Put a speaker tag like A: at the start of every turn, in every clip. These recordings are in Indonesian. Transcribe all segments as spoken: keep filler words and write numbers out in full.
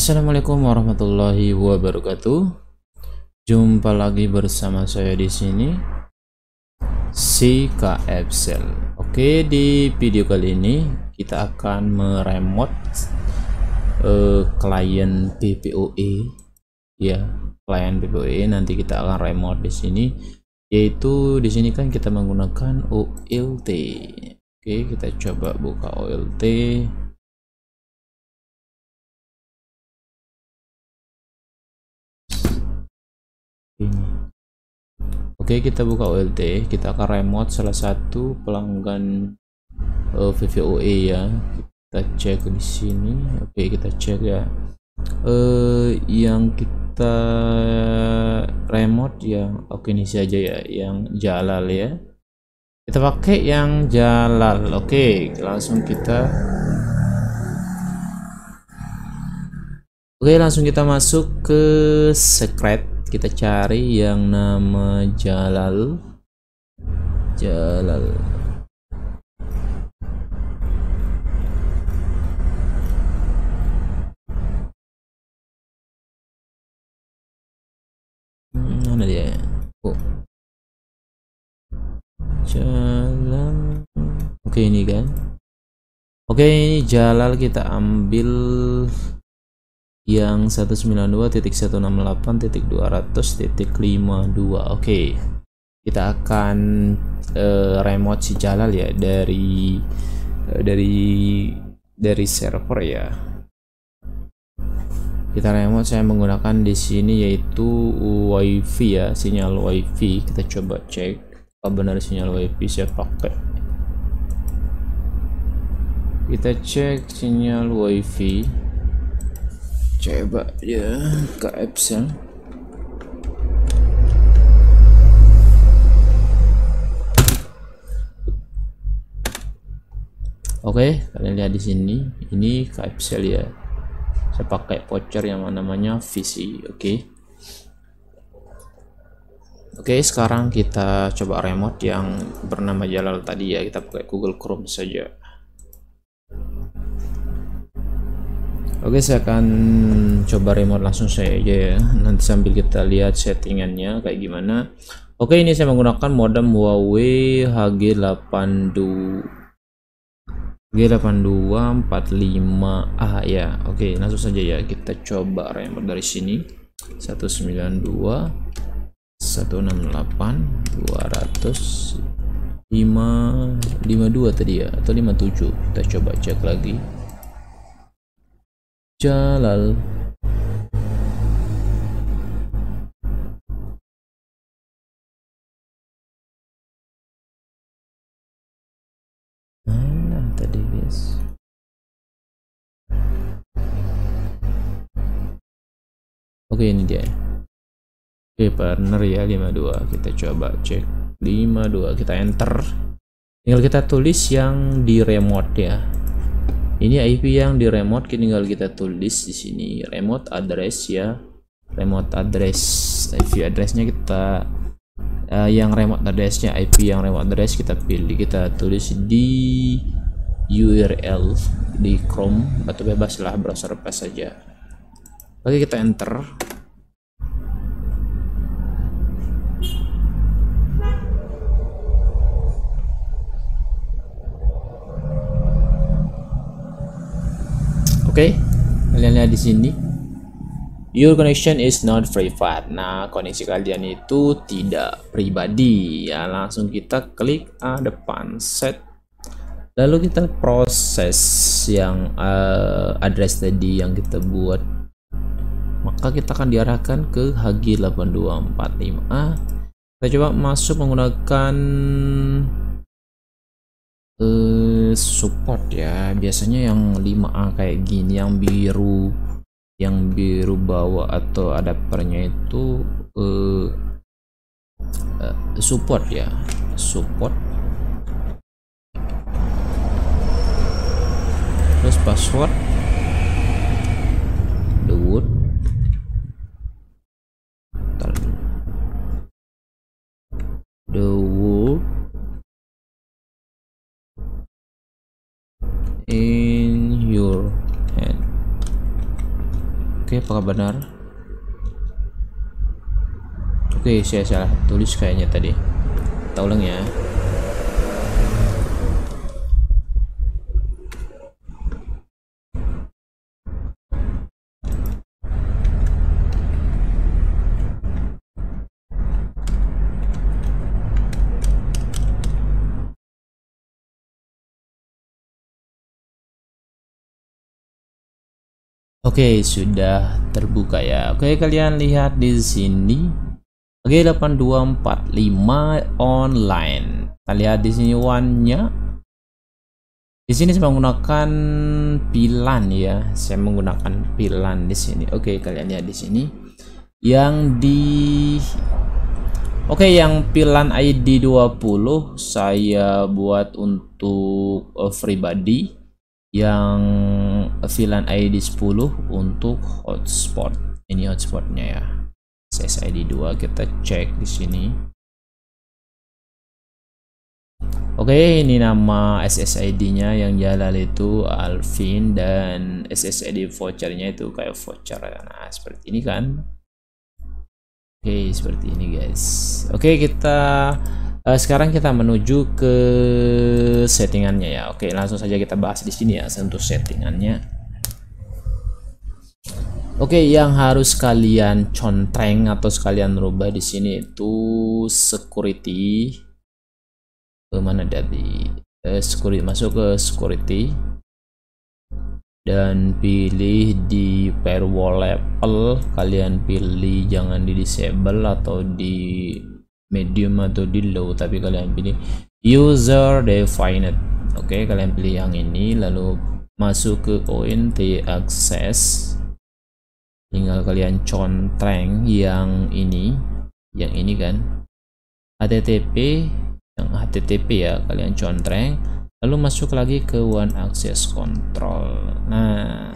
A: Assalamualaikum warahmatullahi wabarakatuh. Jumpa lagi bersama saya di sini, si KFsel. Oke, di video kali ini kita akan meremote uh, klien P P O E, ya, klien P P O E. Nanti kita akan remote di sini, yaitu di sini kan kita menggunakan O L T. Oke, kita coba buka O L T. Ini. Oke, kita buka O L T, kita akan remote salah satu pelanggan uh, V V O E ya. Kita cek di sini. Oke, kita cek ya. Uh, yang kita remote ya. Oke, ini saja ya, yang Jalal ya. Kita pakai yang Jalal. Oke, langsung kita Oke, langsung kita masuk ke secret. Kita cari yang nama Jalal. Jalal. Hmm, mana dia? Oh. Jalal. Oke, ini kan. Oke, ini Jalal, kita ambil yang seratus sembilan puluh dua titik seratus enam puluh delapan titik dua ratus titik lima puluh dua. Oke, kita akan uh, remote si Jalal ya dari uh, dari dari server ya. Kita remote saya menggunakan di sini yaitu wifi ya, sinyal wifi. Kita coba cek apa benar sinyal wifi saya pakai. Kita cek sinyal wifi. Coba ya KFsel. Oke, kalian lihat di sini, ini KFsel ya. Saya pakai voucher yang namanya Visi. Oke. Oke, sekarang kita coba remote yang bernama Jalal tadi ya. Kita pakai Google Chrome saja. Oke, saya akan coba remote langsung saya aja ya. Nanti sambil kita lihat settingannya kayak gimana. Oke, ini saya menggunakan modem Huawei H G delapan dua empat lima A ya. Oke, langsung saja ya. Kita coba remote dari sini. seratus sembilan puluh dua seratus enam puluh delapan dua ratus lima puluh dua tadi ya, atau lima puluh tujuh. Kita coba cek lagi. Jalal. Mana tadi guys? Oke, ini dia. Oke, partner ya lima puluh dua. Kita coba cek lima puluh dua, kita enter. Tinggal kita tulis yang di remote ya. Ini I P yang di remote, tinggal kita tulis di sini remote address ya, remote address. I P addressnya kita uh, yang remote addressnya I P yang remote address kita pilih, kita tulis di U R L di Chrome atau bebas lah, browser apa saja. Oke, kita enter. Oke, okay, kalian lihat di sini, your connection is not private. Nah, koneksi kalian itu tidak pribadi ya. Langsung kita klik A depan set, lalu kita proses yang uh, address tadi yang kita buat. Maka kita akan diarahkan ke H G delapan dua empat lima A. Kita coba masuk menggunakan Uh, support ya, biasanya yang lima A kayak gini, yang biru yang biru bawah atau adapternya itu uh, uh, support ya, support. Terus password the wood the wood in your hand. Oke, apakah benar? Oke, saya salah tulis kayaknya tadi. Kita ulang ya. Oke, sudah terbuka ya. Oke, kalian lihat di sini. Oke, delapan dua empat lima online. Kita lihat di sini one-nya. Di sini saya menggunakan pilan ya. Saya menggunakan pilan di sini. Oke, kalian lihat di sini. Yang di Oke, yang pilan I D dua puluh saya buat untuk uh, pribadi. Yang VLAN I D sepuluh untuk hotspot. Ini hotspotnya ya. S S I D dua kita cek di sini. Oke, ini nama S S I D-nya yang jalan itu Alvin dan S S I D vouchernya itu kayak voucher. Nah, seperti ini kan. Oke, seperti ini guys. Oke, kita Uh, sekarang kita menuju ke settingannya ya. Oke, langsung saja kita bahas di sini ya untuk settingannya. Oke, yang harus kalian contreng atau sekalian rubah di sini itu security. Kemana dari uh, security, masuk ke security dan pilih di firewall level. Kalian pilih jangan di disable atau di medium atau di low, tapi kalian pilih user defined. Oke, kalian pilih yang ini, lalu masuk ke O N T access, tinggal kalian contreng yang ini, yang ini kan H T T P, yang H T T P ya, kalian contreng, lalu masuk lagi ke one access control. Nah,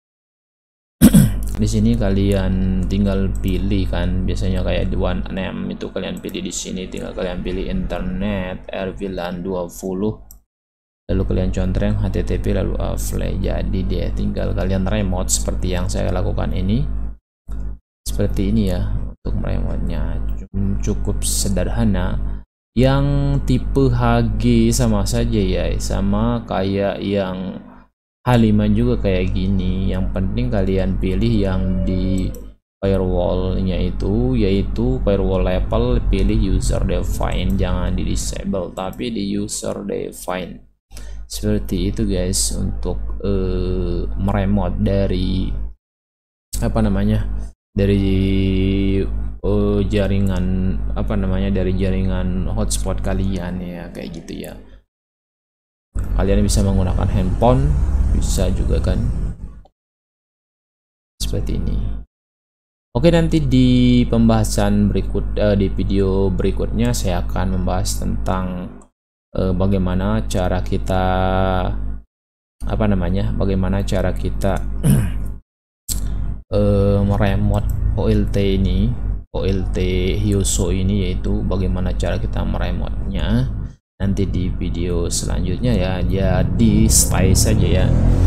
A: di sini kalian tinggal pilih kan, biasanya kayak di one name itu kalian pilih di sini, tinggal kalian pilih internet R VLAN dua puluh, lalu kalian contreng H T T P lalu apply. Jadi dia tinggal kalian remote seperti yang saya lakukan ini, seperti ini ya. Untuk remote-nya cukup sederhana. Yang tipe H G sama saja ya, sama kayak yang H lima juga kayak gini. Yang penting kalian pilih yang di firewall-nya itu, yaitu firewall level, pilih user defined, jangan di disable tapi di user defined. Seperti itu guys untuk uh, meremote dari apa namanya dari uh, jaringan apa namanya dari jaringan hotspot kalian ya, kayak gitu ya. Kalian bisa menggunakan handphone, bisa juga kan, seperti ini. Oke, nanti di pembahasan berikut uh, di video berikutnya saya akan membahas tentang uh, bagaimana cara kita apa namanya bagaimana cara kita uh, meremote O L T ini, O L T Hyoso ini, yaitu bagaimana cara kita meremote-nya nanti di video selanjutnya ya. Jadi stay saja ya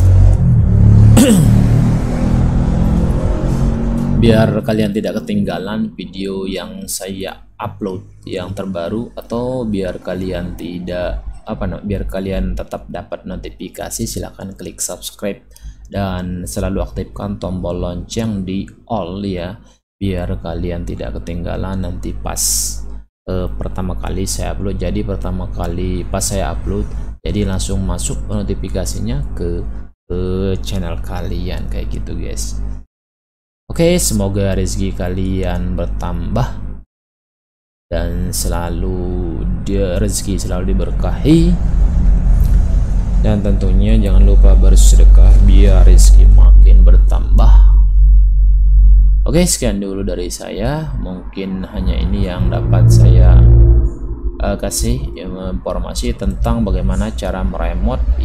A: biar kalian tidak ketinggalan video yang saya upload yang terbaru, atau biar kalian tidak apa no, biar kalian tetap dapat notifikasi, silahkan klik subscribe dan selalu aktifkan tombol lonceng di all ya, biar kalian tidak ketinggalan nanti pas Uh, pertama kali saya upload. Jadi pertama kali pas saya upload, jadi langsung masuk notifikasinya ke, ke channel kalian kayak gitu guys. Oke, semoga rezeki kalian bertambah dan selalu dia rezeki selalu diberkahi, dan tentunya jangan lupa bersedekah biar rezeki makin bertambah. Oke, sekian dulu dari saya. Mungkin hanya ini yang dapat saya uh, kasih informasi tentang bagaimana cara meremote di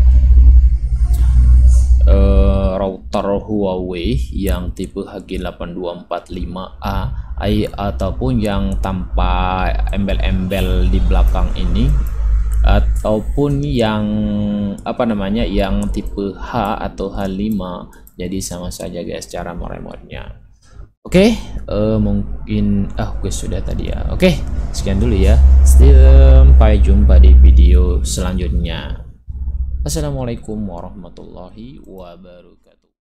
A: uh, router Huawei yang tipe H G delapan dua empat lima A ataupun yang tanpa embel-embel di belakang ini, ataupun yang apa namanya yang tipe H atau H lima Jadi sama saja guys cara meremote-nya. Oke, okay, uh, mungkin ah gue sudah tadi ya. Oke, okay, sekian dulu ya. Sampai jumpa di video selanjutnya. Assalamualaikum warahmatullahi wabarakatuh.